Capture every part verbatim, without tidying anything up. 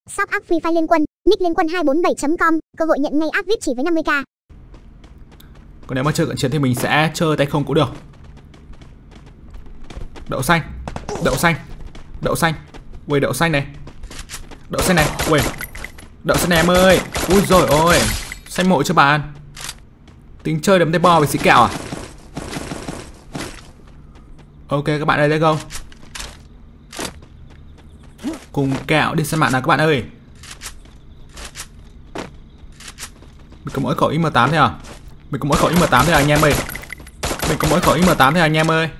Shop app Free Fire Liên Quân, nick liên quân hai bốn bảy chấm com, cơ hội nhận ngay app vê i pê chỉ với năm mươi k. Còn nếu mà chơi cận chiến thì mình sẽ chơi tay không cũng được. Đậu xanh, đậu xanh, đậu xanh. Ui, đậu xanh này, đậu xanh này, ui, đậu xanh này em ơi. Ui rồi ôi, xanh mộ cho bạn. Tính chơi đấm tay bo với xí kẹo à? Ok các bạn ơi, let's go. Cùng kẹo đi săn bạn nào các bạn ơi. Mình có mỗi khẩu M tám thôi à? Mình có mỗi khẩu M tám thôi à anh em ơi. Mình có mỗi khẩu M tám thôi à anh em ơi.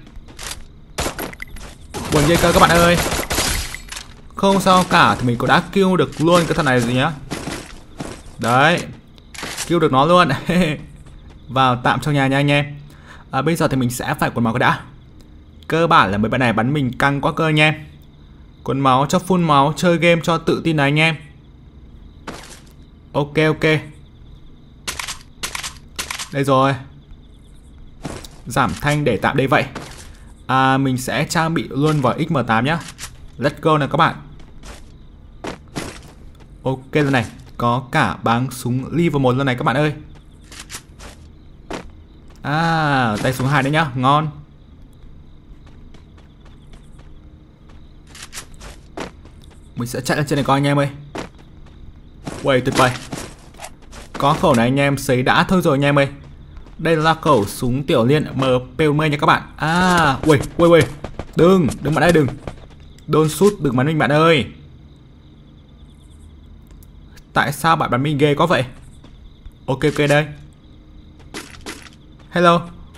Buồn ghê cơ các bạn ơi. Không sao cả, thì mình cũng đã kill được luôn cái thằng này rồi nhá. Đấy, kill được nó luôn. Vào tạm trong nhà nha anh em. À, bây giờ thì mình sẽ phải quần máu cái đã. Cơ bản là mấy bạn này bắn mình căng quá cơ anh em. Quần máu cho full máu, chơi game cho tự tin này anh em. Ok ok. Đây rồi. Giảm thanh để tạm đây vậy. À, mình sẽ trang bị luôn vào X M tám nhá. Let's go này các bạn. Ok lần này có cả báng súng level một lần này các bạn ơi. À, tay súng hai đấy nhá, ngon. Mình sẽ chạy lên trên này coi anh em ơi. Uầy, tuyệt vời. Có khẩu này anh em sấy đã thôi rồi anh em ơi. Đây là khẩu súng tiểu liên M P bốn mươi nha các bạn. À, ui, ui, ui. Đừng, đừng bạn ơi, đừng. Don't shoot, đừng bắn mình bạn ơi. Tại sao bạn bắn mình ghê quá vậy? Ok, ok đây. Hello.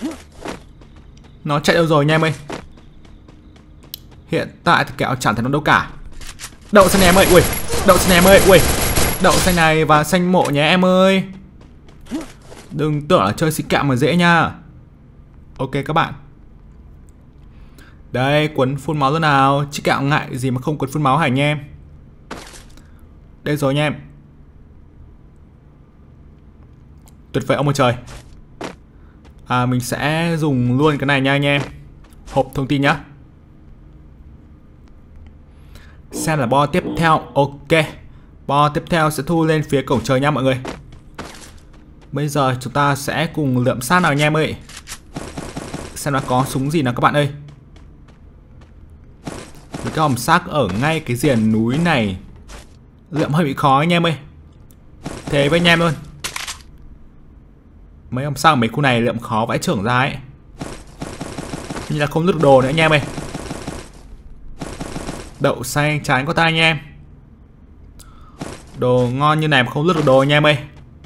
Nó chạy đâu rồi nha em ơi. Hiện tại thì kẹo chẳng thấy nó đâu cả. Đậu xanh này em ơi, ui. Đậu xanh này em ơi, ui. Đậu xanh này và xanh mộ nhé em ơi. Đừng tưởng là chơi xịt kẹo mà dễ nha. Ok các bạn. Đây, quấn full máu luôn nào. Chứ kẹo ngại gì mà không quấn full máu hả anh em. Đây rồi nha em. Tuyệt vời ông ơi trời. À, mình sẽ dùng luôn cái này nha anh em. Hộp thông tin nhá. Xem là bo tiếp theo. Ok. Bo tiếp theo sẽ thu lên phía cổng trời nha mọi người. Bây giờ chúng ta sẽ cùng lượm sát nào anh em ơi. Xem nó có súng gì nào các bạn ơi. Với cái hòm xác ở ngay cái rìa núi này lượm hơi bị khó anh em ơi. Thế với anh em luôn. Mấy hòm xác ở mấy khu này lượm khó vãi trưởng ra ấy. Như là không lướt được đồ nữa anh em ơi. Đậu xanh chán có tay anh em. Đồ ngon như này mà không lướt được đồ anh em ơi.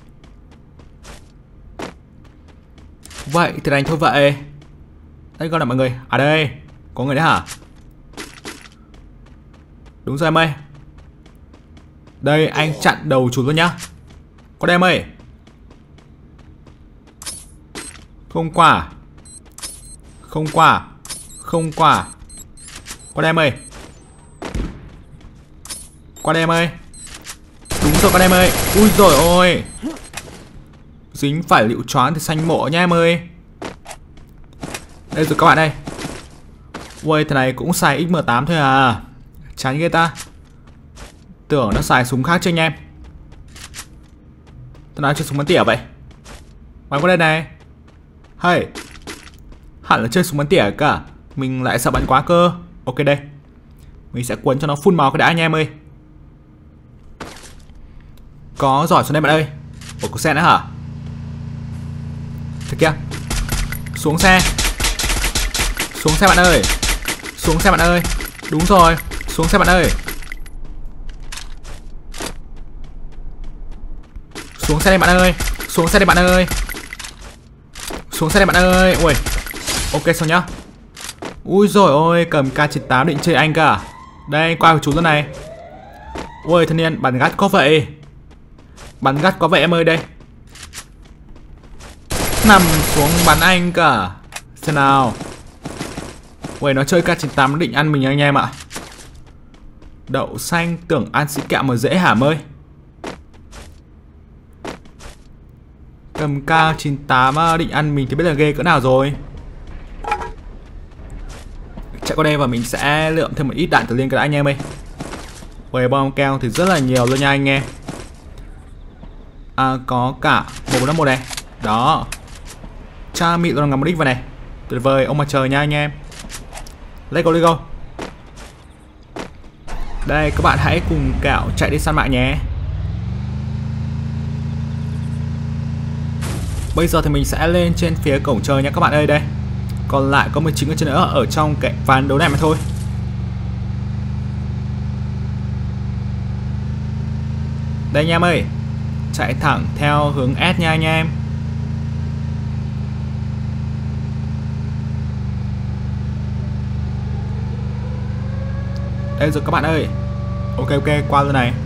Vậy thì đánh thôi vậy. Đây coi nào mọi người. À đây, có người đấy hả? Đúng rồi em ơi. Đây anh chặn đầu chú luôn nhá. Có đây em ơi. Không quả. Không quả. Không quả. Có đây em ơi. Qua đây em ơi. Đúng rồi con em ơi. Ui rồi ôi. Dính phải liệu choáng thì xanh mộ nha em ơi. Đây rồi các bạn ơi. Ui, thằng này cũng xài X M tám thôi à. Chán ghê ta. Tưởng nó xài súng khác chứ anh em. Thằng nào chơi súng bắn tỉa vậy? Bắn qua đây này. Hey. Hẳn là chơi súng bắn tỉa cả. Mình lại sợ bắn quá cơ. Ok đây. Mình sẽ quấn cho nó full máu cái đã anh em ơi. Có giỏi xuống đây bạn ơi. Ủa, có xe nữa hả? Thế kia. Xuống xe. Xuống xe bạn ơi. Xuống xe bạn ơi. Đúng rồi. Xuống xe bạn ơi. Xuống xe đây bạn ơi. Xuống xe đây bạn ơi. Xuống xe đây bạn ơi. Ui. Ok xong nhá. Ui rồi ôi, cầm K chín tám định chơi anh cả. Đây, qua của chú luôn này. Ui, thanh niên bắn gắt có vậy. Bắn gắt có vậy em ơi đây. Nằm xuống bắn anh cả. Xem nào. Ui, nó chơi K chín tám nó định ăn mình anh em ạ. Đậu xanh tưởng ăn xí kẹo mà dễ hả ơi. Cầm K chín tám định ăn mình thì biết là ghê cỡ nào rồi. Chạy qua đây và mình sẽ lượm thêm một ít đạn từ liên cái đã anh em ơi. Về bom keo thì rất là nhiều luôn nha anh em. À, có cả một năm một này. Đó. Cha mịn luôn, ngắm một đích vào này. Tuyệt vời, ông mặt trời nha anh em. Let's go, let's go. Đây, các bạn hãy cùng Kẹo chạy đi săn mạng nhé. Bây giờ thì mình sẽ lên trên phía cổng trời nha các bạn ơi. Đây, còn lại có mười chín người chơi nữa ở trong cái ván đấu này mà thôi. Đây anh em ơi, chạy thẳng theo hướng S nha anh em. Đây rồi các bạn ơi. Ok ok, qua luôn này.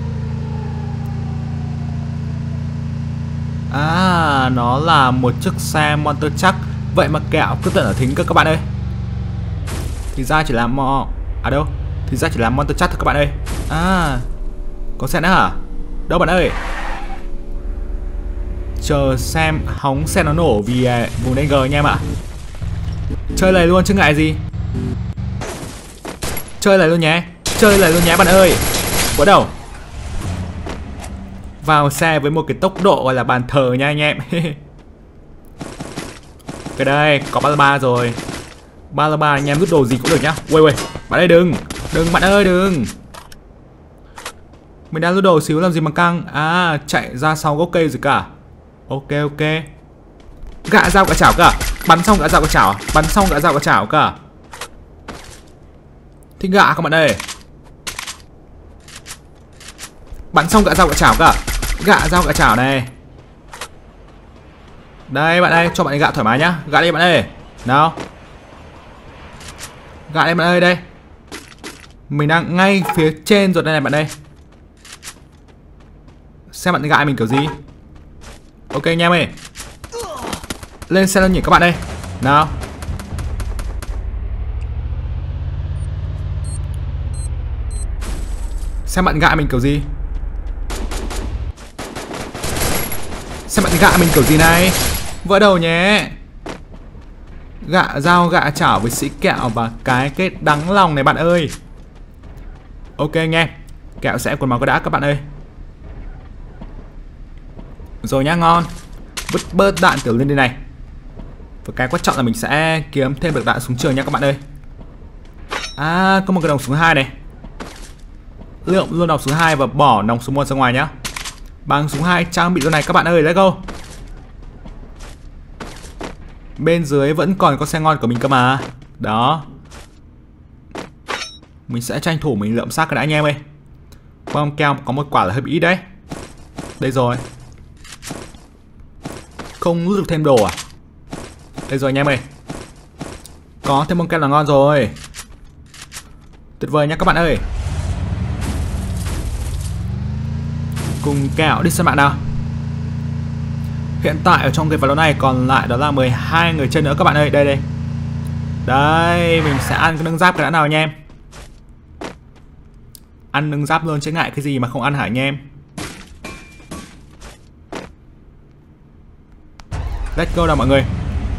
À, nó là một chiếc xe Monster Truck. Vậy mà Kẹo cứ tưởng là thính cơ các bạn ơi. Thì ra chỉ là mò... À đâu? Thì ra chỉ là Monster Truck thôi các bạn ơi. À, có xe nữa hả? Đâu bạn ơi? Chờ xem hóng xe nó nổ vì vùng đen G nha em ạ. Chơi này luôn chứ ngại gì. Chơi này luôn nhé. Chơi này luôn nhé bạn ơi. Vỡ đầu. Vào xe với một cái tốc độ gọi là bàn thờ nha anh em. Cái đây, có ba ba rồi. ba ba anh em rút đồ gì cũng được nhá. Ui ui, bạn ơi đừng. Đừng bạn ơi đừng. Mình đang rút đồ xíu làm gì mà căng. À, chạy ra sau gốc cây rồi cả. Ok ok. Gạ dao cả chảo cả. Bắn xong gạ dao cả chảo. Bắn xong gạ dao cả chảo cả. Thích gạ các bạn ơi. Bắn xong gạ dao cả chảo cả. Gạ dao cả chảo này. Đây bạn ơi, cho bạn ấy gạ thoải mái nhá. Gạ đi bạn ơi. Nào. Gạ đi bạn ơi, đây. Mình đang ngay phía trên rồi đây này bạn ơi. Xem bạn gạ mình kiểu gì. Ok anh em ơi. Lên xe lên nhỉ các bạn ơi. Nào. Xem bạn gạ mình kiểu gì. Xem bạn gạ mình kiểu gì này. Vỡ đầu nhé. Gạ dao gạ chảo với sĩ Kẹo và cái kết đắng lòng này bạn ơi. Ok anh em. Kẹo sẽ quần máu có đã các bạn ơi. Rồi nhá, ngon. Vứt bớt đạn tiểu lên đây này. Và cái quan trọng là mình sẽ kiếm thêm được đạn súng trường nha các bạn ơi. À, có một cái nòng súng hai này. Lượng luôn nòng súng hai và bỏ nòng súng một ra ngoài nhá. Bằng súng hai trang bị luôn này các bạn ơi, let's go. Bên dưới vẫn còn có xe ngon của mình cơ mà. Đó. Mình sẽ tranh thủ mình lượm xác cái đã anh em ơi. Bom keo có một quả là hơi bị ít đấy. Đây rồi. Không rút được thêm đồ à? Đây rồi anh em ơi. Có thêm bom keo là ngon rồi. Tuyệt vời nha các bạn ơi. Cùng Kẹo đi săn mạng nào. Hiện tại ở trong cái ván đấu này còn lại đó là mười hai người chơi nữa các bạn ơi. Đây đây. Đây, mình sẽ ăn cái nâng giáp cái đã nào anh em. Ăn nâng giáp luôn chứ ngại cái gì mà không ăn hả anh em. Let's go nào mọi người.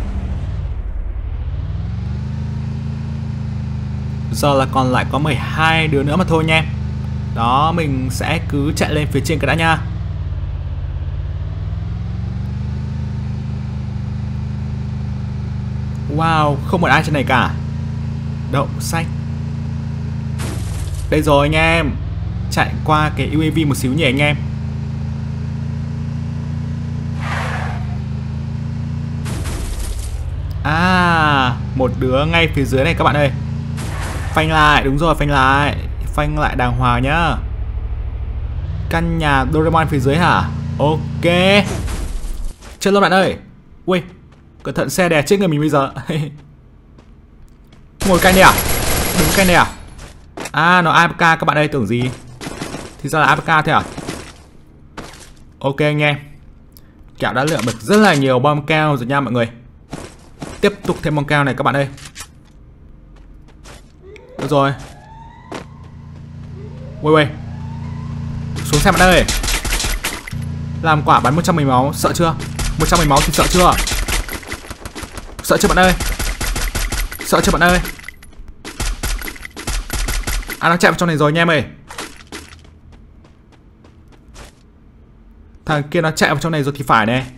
Giờ là còn lại có mười hai đứa nữa mà thôi nha. Đó, mình sẽ cứ chạy lên phía trên cái đã nha. Wow, không một ai trên này cả. Đậu xanh. Đây rồi anh em. Chạy qua cái u a vê một xíu nhỉ anh em. À, một đứa ngay phía dưới này các bạn ơi. Phanh lại, đúng rồi, phanh lại. Phanh lại đàng hoàng nhá. Căn nhà Doraemon phía dưới hả? Ok. Chết luôn bạn ơi. Ui, cẩn thận xe đè chết người mình bây giờ. Ngồi canh đây à? Đứng canh đây à? À, nó a pê ca các bạn ơi, tưởng gì. Thì ra là a pê ca thế à? Ok anh em. Kẹo đã lượm được rất là nhiều bom keo rồi nha mọi người. Tiếp tục thêm bom keo này các bạn ơi. Được rồi. Ui ui. Xuống xe bạn ơi. Làm quả bắn một trăm mười máu, sợ chưa? một trăm mười máu thì sợ chưa? Sợ chưa bạn ơi? Sợ chưa bạn ơi? À, nó chạy vào trong này rồi nha em ơi. Thằng kia nó chạy vào trong này rồi thì phải này.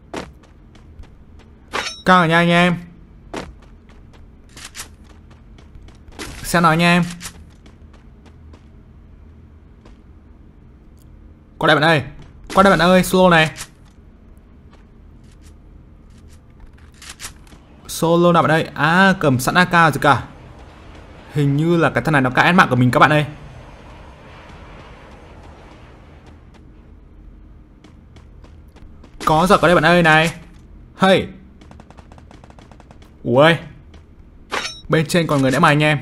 Căng rồi nha anh em. Xem nói nha em. Qua đây bạn ơi. Qua đây bạn ơi, solo này. Solo nào bạn ơi. À, cầm sẵn a ca rồi cả. Hình như là cái thằng này nó cãi mạng của mình các bạn ơi. Có giật ở đây bạn ơi này. Hey. Ui. Bên trên còn người nữa mà anh em.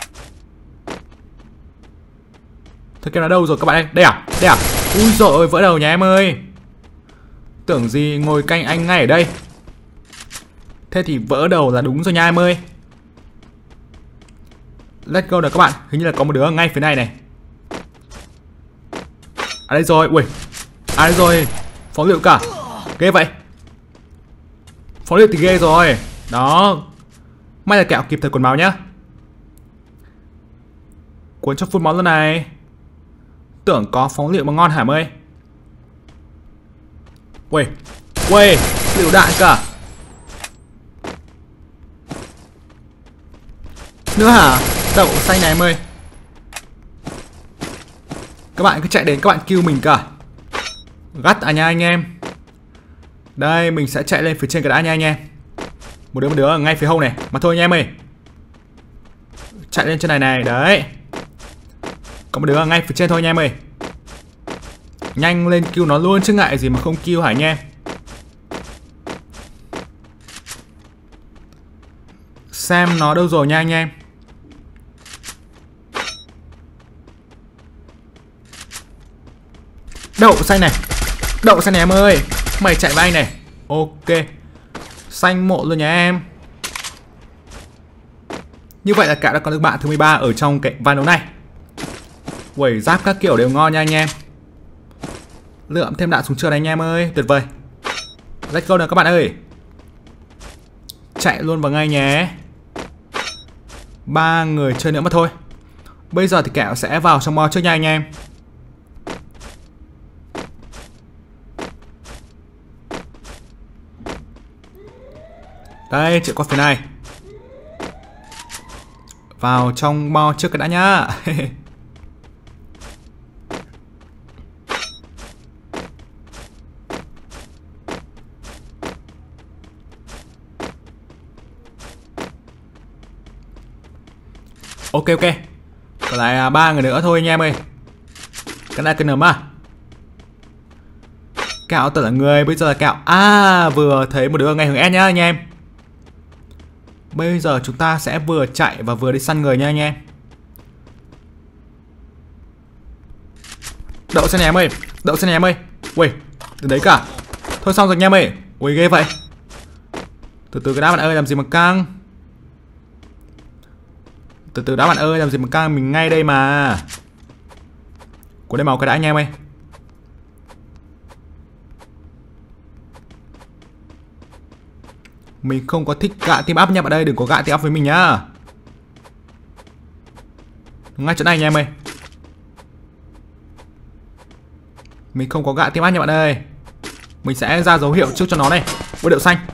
Thế kia nó đâu rồi các bạn ơi? Đây à? Đây à? Ui dồi ôi, vỡ đầu nhà em ơi. Tưởng gì ngồi canh anh ngay ở đây. Thế thì vỡ đầu là đúng rồi nha em ơi. Let's go nào các bạn. Hình như là có một đứa ở ngay phía này này. À đây rồi. Ui. À đây rồi. Phóng lựu cả. Ghê vậy. Phóng lựu thì ghê rồi. Đó. May là kẹo kịp thời quần máu nhá. Cuốn cho phun máu luôn này. Tưởng có phóng lựu mà ngon hả em ơi. Ui. Ui. Lựu đạn cả. Nữa hả? Đậu xanh này em ơi. Các bạn cứ chạy đến các bạn kêu mình cả. Gắt à nha anh em. Đây mình sẽ chạy lên phía trên cái đã nha anh em. Một đứa một đứa ở ngay phía hông này. Mà thôi anh em ơi. Chạy lên trên này này. Đấy. Có một đứa ở ngay phía trên thôi anh em ơi. Nhanh lên kêu nó luôn chứ ngại gì mà không kêu hả anh em. Xem nó đâu rồi nha anh em. Đậu xanh này. Đậu xanh này em ơi. Mày chạy với anh này. Ok. Xanh mộ luôn nha em. Như vậy là cả đã có được bạn thứ mười ba ở trong cái ván đấu này. Quẩy giáp các kiểu đều ngon nha anh em. Lượm thêm đạn xuống trường này anh em ơi. Tuyệt vời. Let's go nào các bạn ơi. Chạy luôn vào ngay nhé. Ba người chơi nữa mà thôi. Bây giờ thì kẹo sẽ vào trong mo trước nha anh em. Đây, chạy qua phía này. Vào trong mo trước cái đã nhá. Ok ok. Còn lại ba người nữa thôi anh em ơi. Cái này cái nấm à. Kẹo tưởng là người, bây giờ là kẹo. À, vừa thấy một đứa ngay hướng S nhá anh em. Bây giờ chúng ta sẽ vừa chạy và vừa đi săn người nha anh em. Đậu xe này em ơi. Đậu xe này em ơi. Ui, từ đấy cả. Thôi xong rồi anh em ơi. Ui ghê vậy. Từ từ cái đá bạn ơi, làm gì mà căng. Từ từ đá bạn ơi, làm gì mà căng, mình ngay đây mà. Của đây màu cái đã anh em ơi. Mình không có thích gạ team up nha bạn ơi, đừng có gạ team up với mình nhá. Ngay chỗ này anh em ơi. Mình không có gạ team up nha bạn ơi. Mình sẽ ra dấu hiệu trước cho nó này. Ôi đậu xanh.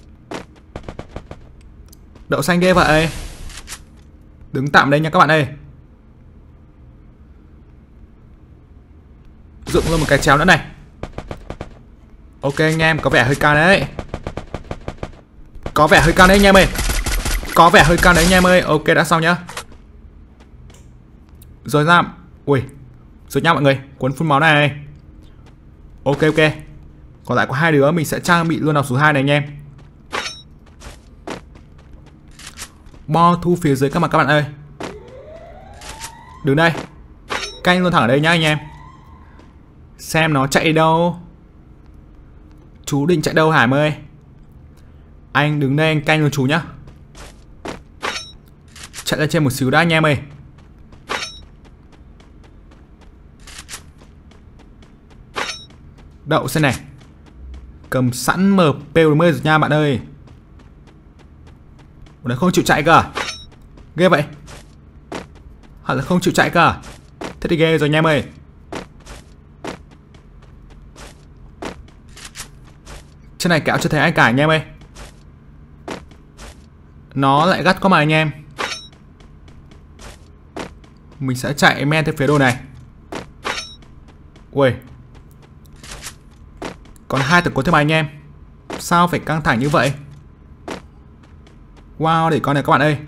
Đậu xanh ghê vậy. Đứng tạm đây nha các bạn ơi. Dựng luôn một cái chéo nữa này. Ok anh em, có vẻ hơi cao đấy. Có vẻ hơi cao đấy anh em ơi. Có vẻ hơi cao đấy anh em ơi. Ok đã xong nhá. Rồi ra. Ui. Rồi nha mọi người. Cuốn phun máu này. Ok ok. Còn lại có hai đứa mình sẽ trang bị luôn nào số hai này anh em. Bo thu phía dưới các bạn các bạn ơi. Đứng đây. Canh luôn thẳng ở đây nhá anh em. Xem nó chạy đâu. Chú định chạy đâu Hải ơi. Anh đứng đây anh canh luôn chú nhá. Chạy ra trên một xíu đã anh em ơi. Đậu xem này. Cầm sẵn em pê bốn mươi rồi nha bạn ơi. Ủa nó không chịu chạy cơ à? Ghê vậy. Hẳn là không chịu chạy cơ à? Thế thì ghê rồi anh em ơi. Trên này kẹo chưa thấy ai cả anh em ơi. Nó lại gắt có mà anh em. Mình sẽ chạy men theo phía đồ này. Ui. Còn hai tầng cuối thêm mà anh em. Sao phải căng thẳng như vậy? Wow, để con này các bạn ơi.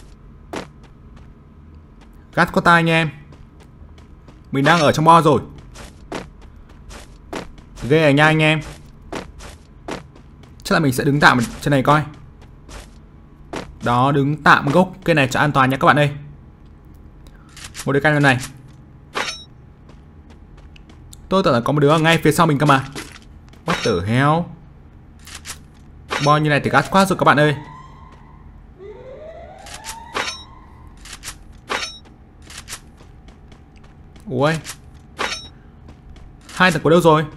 Gắt có tai anh em. Mình đang ở trong bo rồi. Ghê à nha anh em. Chắc là mình sẽ đứng tạm trên này coi. Đó, đứng tạm gốc cây này cho an toàn nha các bạn ơi. Một đứa canh này. Tôi tưởng là có một đứa ở ngay phía sau mình cơ mà. What the hell. Bo như này thì gắt quá rồi các bạn ơi. Ui. Hai thằng của đâu rồi?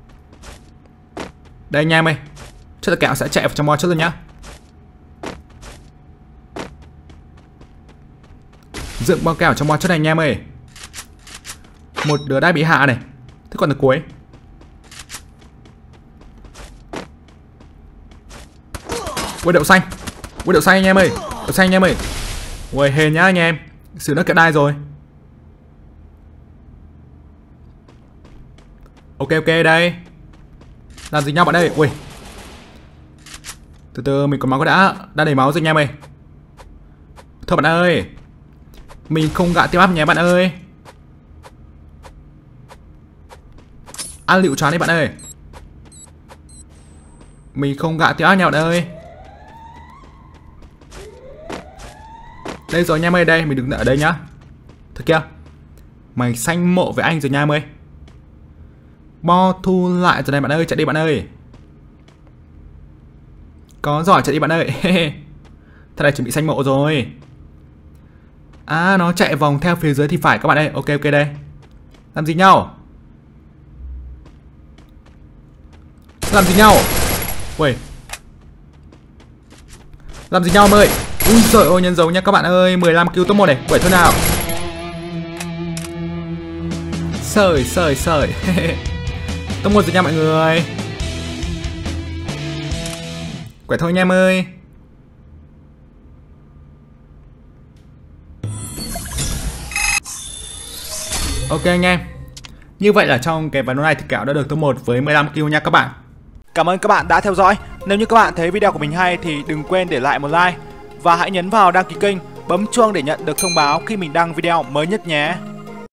Đây anh em ơi. Chắc là kẹo sẽ chạy vào trong bo trước rồi nhá. Dựng bao kẹo trong bo trước này anh em ơi. Một đứa đã bị hạ này. Thế còn đứa cuối. Ui đậu xanh. Ui đậu xanh anh em ơi. Đậu xanh anh em ơi. Ui hên nhá anh em. Xử nó kẹo đai rồi. Ok ok đây. Làm gì nhau bạn ơi. Ui. Từ từ mình còn máu đã. Đã đầy máu rồi anh em ơi. Thôi bạn ơi. Mình không gạ tiêu áp nhé bạn ơi. Ăn liệu choán đi bạn ơi. Mình không gạ tiêu áp nha bạn ơi. Đây rồi nha em ơi. Đây mình đứng ở đây nhá. Thật kia. Mày xanh mộ với anh rồi nha em ơi. Bo thu lại rồi này bạn ơi. Chạy đi bạn ơi. Có giỏi chạy đi bạn ơi. Thật này chuẩn bị xanh mộ rồi. À nó chạy vòng theo phía dưới thì phải các bạn ơi. Ok ok đây. Làm gì nhau? Làm gì nhau? Ui. Làm gì nhau em ơi? Ui giời ơi nhân dấu nha các bạn ơi. mười lăm kill top một này. Quẩy thôi nào. Sời sời sời. Top một rồi nha mọi người. Quẩy thôi nha em ơi. Ok anh em. Như vậy là trong cái ván đấu này thì kẹo đã được top một với mười lăm kill nha các bạn. Cảm ơn các bạn đã theo dõi. Nếu như các bạn thấy video của mình hay thì đừng quên để lại một like. Và hãy nhấn vào đăng ký kênh, bấm chuông để nhận được thông báo khi mình đăng video mới nhất nhé.